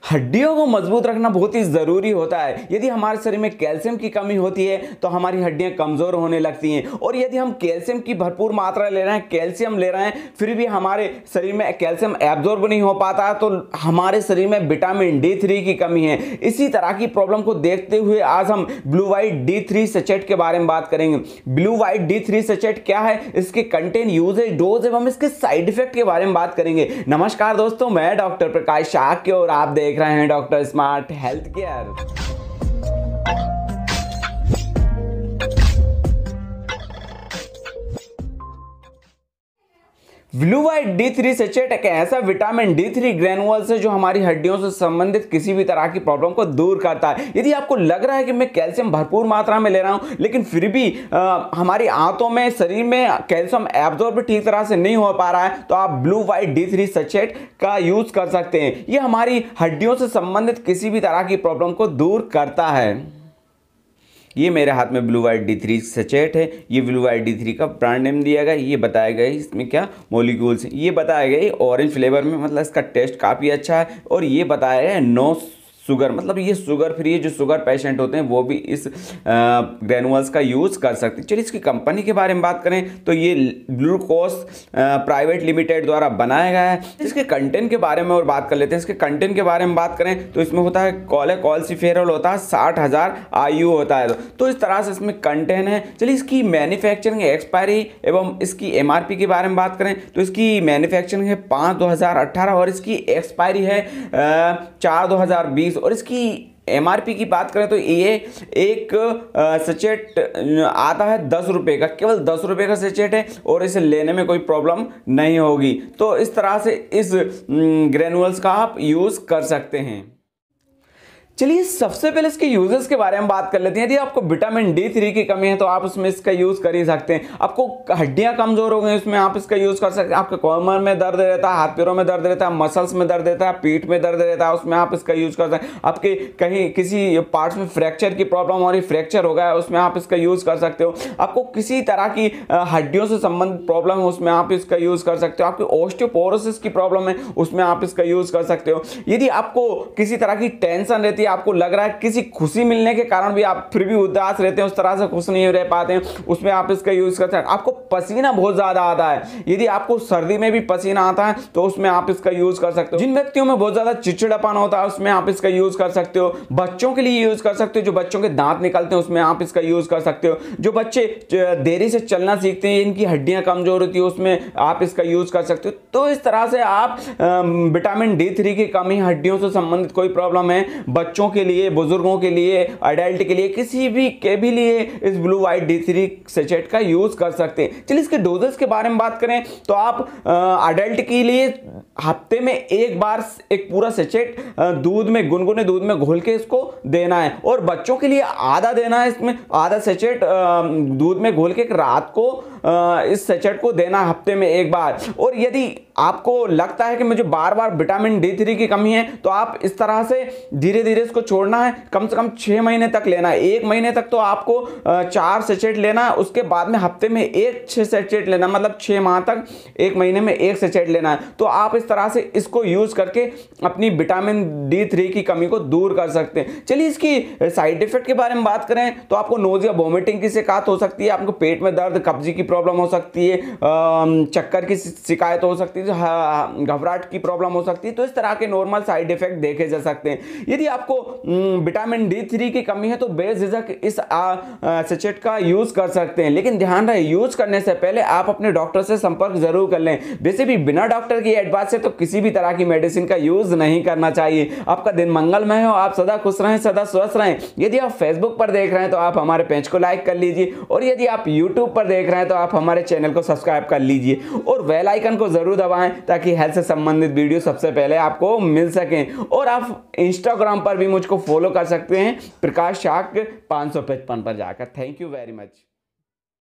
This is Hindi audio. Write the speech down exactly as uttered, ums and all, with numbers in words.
हड्डियों को मजबूत रखना बहुत ही ज़रूरी होता है। यदि हमारे शरीर में कैल्शियम की कमी होती है तो हमारी हड्डियां कमज़ोर होने लगती हैं, और यदि हम कैल्शियम की भरपूर मात्रा ले रहे हैं, कैल्शियम ले रहे हैं, फिर भी हमारे शरीर में कैल्शियम एब्जॉर्ब नहीं हो पाता, तो हमारे शरीर में विटामिन डी थ्री की कमी है। इसी तरह की प्रॉब्लम को देखते हुए आज हम blue white D three sachet के बारे में बात करेंगे। Blue white D three sachet क्या है, इसके कंटेंट, यूजेज, डोज एवं इसके साइड इफेक्ट के बारे में बात करेंगे। नमस्कार दोस्तों, मैं डॉक्टर प्रकाश शाक्य और आप देख रहे हैं doctor smart health care. Blue white D three sachet एक ऐसा विटामिन डी थ्री ग्रैनुअल्स है जो हमारी हड्डियों से संबंधित किसी भी तरह की प्रॉब्लम को दूर करता है। यदि आपको लग रहा है कि मैं कैल्शियम भरपूर मात्रा में ले रहा हूं लेकिन फिर भी आ, हमारी आंतों में, शरीर में कैल्शियम एब्जॉर्ब ठीक तरह से नहीं हो पा रहा है, तो आप blue white D three sachet का यूज कर सकते हैं। यह हमारी हड्डियों से संबंधित किसी भी तरह की प्रॉब्लम को दूर करता है। ये मेरे हाथ में blue white D three sachet है। ये ब्लू वाइट डी थ्री का ब्रांड नेम दिया गया, ये बताया गया इसमें क्या मॉलिक्यूल्स, ये बताया गया ऑरेंज फ्लेवर में, मतलब इसका टेस्ट काफ़ी अच्छा है। और ये बताया गया नो शुगर, मतलब ये शुगर फ्री है, जो शुगर पेशेंट होते हैं वो भी इस ग्रैनुअल्स का यूज़ कर सकते हैं। चलिए इसकी कंपनी के बारे में बात करें तो ये ग्लूकोस प्राइवेट लिमिटेड द्वारा बनाया गया है। इसके कंटेंट के बारे में और बात कर लेते हैं। इसके कंटेंट के बारे में बात करें तो इसमें होता है कोलेकोल्सिफेरॉल होता है, साठ हज़ार आयु होता है, तो इस तरह से इसमें कंटेंट है। चलिए इसकी मैन्युफैक्चरिंग एक्सपायरी एवं इसकी एम आर पी के बारे में बात करें तो इसकी मैन्युफैक्चरिंग है पाँच दो हज़ार अट्ठारह और इसकी एक्सपायरी है चार दो हज़ार बीस। और इसकी एम आर पी की बात करें तो ये एक सचेट आता है दस रुपये का, केवल दस रुपये का सचेट है और इसे लेने में कोई प्रॉब्लम नहीं होगी। तो इस तरह से इस ग्रैनुअल्स का आप यूज़ कर सकते हैं। चलिए सबसे पहले इसके यूजेस के बारे में बात कर लेते हैं। यदि आपको विटामिन डी थ्री की कमी है तो आप उसमें इसका यूज़ कर ही सकते हैं। आपको हड्डियां कमज़ोर हो गई, उसमें आप इसका यूज़ कर सकते हैं। आपके कमर में दर्द रहता है, हाथ पैरों में दर्द रहता है, मसल्स में दर्द रहता है, पीठ में दर्द रहता है, उसमें आप इसका यूज़ कर सकते हैं। आपके कहीं किसी पार्ट्स में फ्रैक्चर की प्रॉब्लम हो रही, फ्रैक्चर हो गया है, उसमें आप इसका यूज़ कर सकते हो। आपको किसी तरह की हड्डियों से संबंधित प्रॉब्लम है, उसमें आप इसका यूज़ कर सकते हो। आपकी ऑस्टियोपोरोसिस की प्रॉब्लम है, उसमें आप इसका यूज़ कर सकते हो। यदि आपको किसी तरह की टेंशन रहती है, आपको लग रहा है किसी खुशी मिलने के कारण भी आप फिर भी उदास रहते हैं, उस तरह से खुश नहीं रह पाते हैं, उसमें आप इसका यूज कर सकते हैं। आपको पसीना बहुत ज्यादा आता है, यदि आपको सर्दी में भी पसीना आता है तो उसमें आप इसका यूज कर सकते हो। जिन व्यक्तियों में बहुत ज्यादा चिड़चिड़ापन होता है उसमें आप इसका यूज कर सकते हो। बच्चों के लिए यूज कर सकते हो, जो बच्चों के दांत निकलते हैं उसमें आप इसका यूज कर सकते हो। जो बच्चे देरी से चलना सीखते हैं, इनकी हड्डियां कमजोर होती है, उसमें आप इसका यूज कर सकते हो। तो इस तरह से आप विटामिन डी थ्री की कमी, हड्डियों से संबंधित कोई प्रॉब्लम है, बच्चों के लिए, बुजुर्गों के लिए, अडल्ट के लिए, किसी भी के भी लिए इस blue white D three sachet का यूज कर सकते हैं। चलिए इसके डोजेस के बारे में बात करें तो आप अडल्ट के लिए हफ्ते में एक बार एक पूरा सचेट दूध में, गुनगुने दूध में घोल के इसको देना है, और बच्चों के लिए आधा देना है, इसमें आधा सचेट दूध में घोल के रात को इस सचेट को देना है हफ्ते में एक बार। और यदि आपको लगता है कि मुझे बार बार विटामिन डी थ्री की कमी है तो आप इस तरह से धीरे धीरे इसको छोड़ना है, कम से कम छः महीने तक लेना है। एक महीने तक तो आपको चार सचेट लेना है, उसके बाद में हफ्ते में एक छः सचेट लेना, मतलब छः माह तक, एक महीने में एक सचेट लेना है। तो आप इस तरह से इसको यूज़ करके अपनी विटामिन डी थ्री की कमी को दूर कर सकते हैं। चलिए इसकी साइड इफेक्ट के बारे में बात करें तो आपको नोजिया, वोमिटिंग की शिकायत हो सकती है, आपको पेट में दर्द, कब्जी की प्रॉब्लम हो सकती है, चक्कर की शिकायत हो सकती है, घबराहट की प्रॉब्लम हो सकती है। तो इस तरह के नॉर्मल साइड इफेक्ट देखे जा सकते हैं। यदि आपको विटामिन डी थ्री की कमी है तो बेझिझक इस सचेट का यूज कर सकते हैं, लेकिन ध्यान रहे यूज करने से पहले आप अपने डॉक्टर से संपर्क जरूर कर लें। वैसे भी बिना डॉक्टर की एडवाइस से तो किसी भी तरह की मेडिसिन का यूज नहीं करना चाहिए। आपका दिन मंगलमय हो, आप सदा खुश रहें, सदा स्वस्थ रहें। यदि आप फेसबुक पर देख रहे हैं तो आप हमारे पेज को लाइक कर लीजिए, और यदि आप यूट्यूब पर देख रहे हैं तो आप हमारे चैनल को सब्सक्राइब कर लीजिए और बेल आइकन को जरूर दबाएं ताकि हेल्थ से संबंधित वीडियो सबसे पहले आपको मिल सकें। और आप इंस्टाग्राम पर भी मुझको फॉलो कर सकते हैं, प्रकाश शाक्य पाँच सौ पचपन पर जाकर। Thank you very much.